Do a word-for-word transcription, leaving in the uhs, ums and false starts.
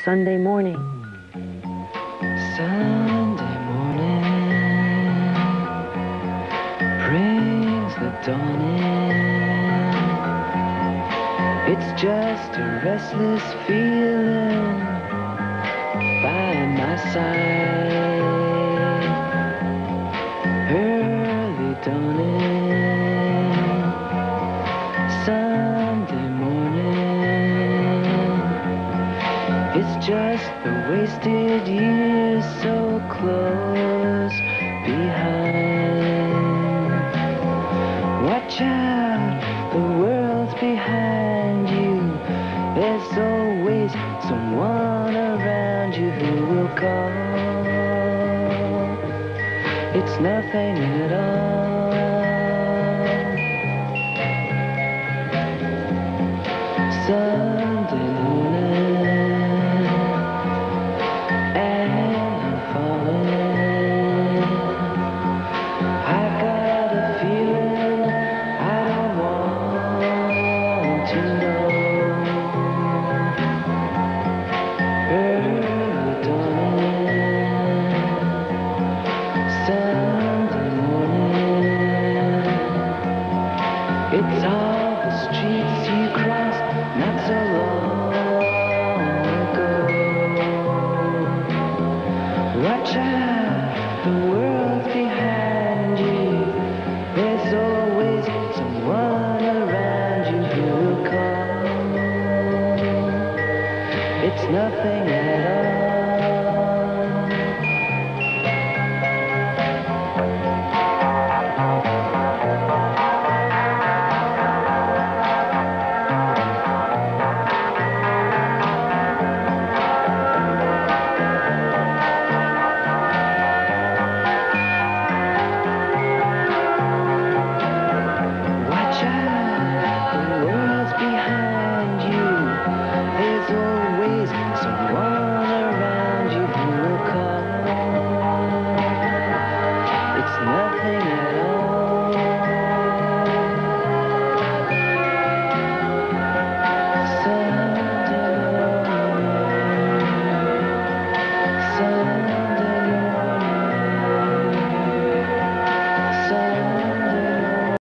Sunday morning. Sunday morning brings the dawn in. It's just a restless feeling by my side. Early dawning Sunday morning. It's just the wasted years so close behind. Watch out, the world's behind you. There's always someone around you who will call. It's nothing at all. Sunday morning, and I'm falling. I got a feeling I don't want to know. Early dawning Sunday morning. It's all the streets you crossed not so long ago. Watch out, the world's behind you. There's always someone around you who'll call. It's nothing at all.